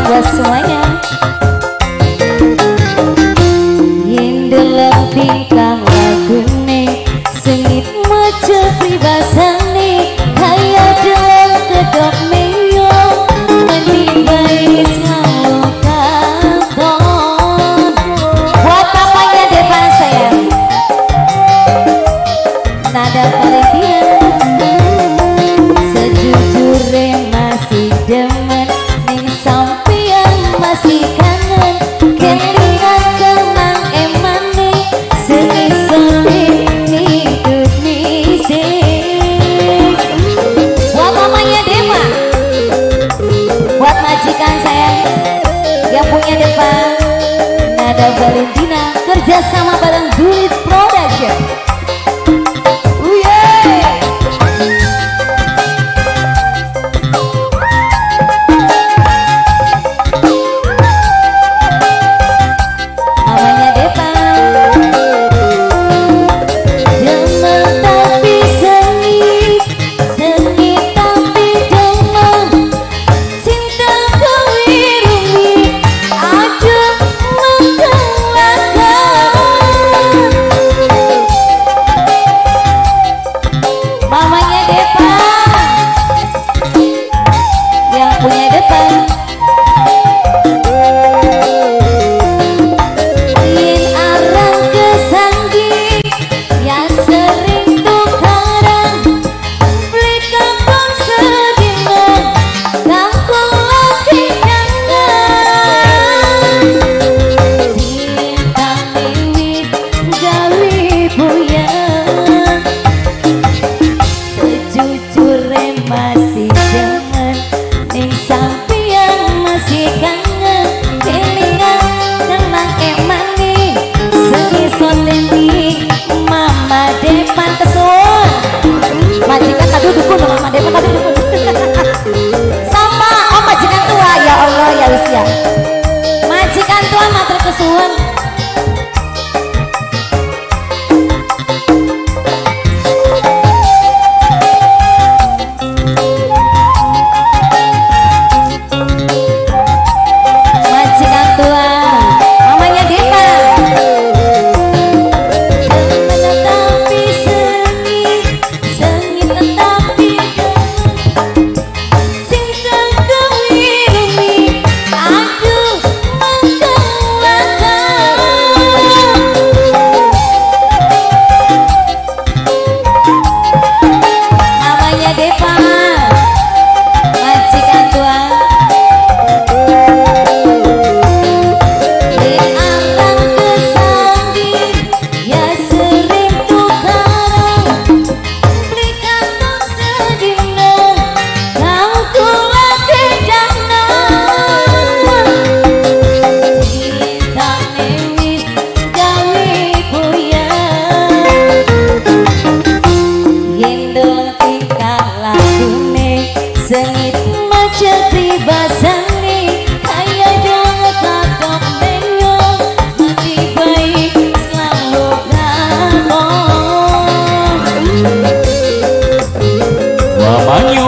buat semuanya. Yendeleng tingkah lagune sengit maca pribasane kaya deleng kedok meyo mendibai selalu katon. Buat papanya depan sayang nada Valentina sejujurnya masih demen ning sampeyan masih kangen kelingan kenang emane sedih-sedih hidup misik. Buat mamanya Deva, buat majikan sayang yang punya depan nada Valentina kerja sama bareng Duit Production. Masih demen ning sampeyan masih kangen kelingan kenang emane sengison lendi Mama Depan kesuwun majikan kado dukun Mama Depan kado dukun sama oh majikan tua ya Allah ya usia majikan tua matur kesuwun. Sengit maca pribasane kaya deleng kadok menyo mati baik selalu katon. Wamanyo